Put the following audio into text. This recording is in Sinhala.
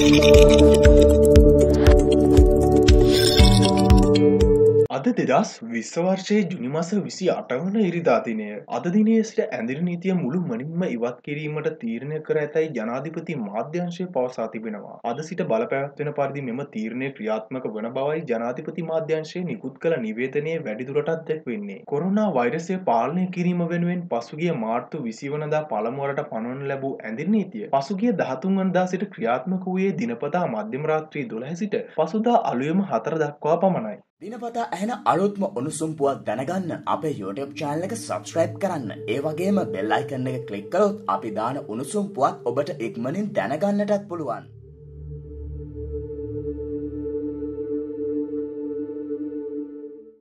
අද 2020 වර්ෂයේ ජුනි මාස 28 වන ඉරිදා දිනය. අද දිනයේ සිට ඇඳිරි නීතිය මුළුමනින්ම ඉවත් කිරීමට තීරණය කර ඇතැයි ජනාධිපති මාධ්‍යංශය පවසා තිබෙනවා. අද සිට බලපැවැත්වෙන පරිදි මෙම තීරණය ක්‍රියාත්මක වන බවයි ජනාධිපති මාධ්‍යංශය නිකුත් කළ නිවේදනයේ වැඩිදුරටත් දැක්වෙන්නේ. කොරෝනා වෛරසය පාලනය කිරීම වෙනුවෙන් පසුගිය මාර්තු 20 වනදා පළමුවරට පනවනු ලැබූ ඇඳිරි නීතිය පසුගිය 13 වනදා සිට ක්‍රියාත්මක වූයේ දිනපතා මධ්‍යම රාත්‍රී 12 සිට පසුදා අලුයම 4 දක්වා පමණයි. දිනපතා ඇහෙන අලුත්ම උණුසුම් පුවත් දැනගන්න අපේ YouTube channel එක subscribe කරන්න. ඒ වගේම bell icon එක click කරොත් අපි දාන උණුසුම් පුවත් ඔබට ඉක්මනින් දැනගන්නටත් පුළුවන්.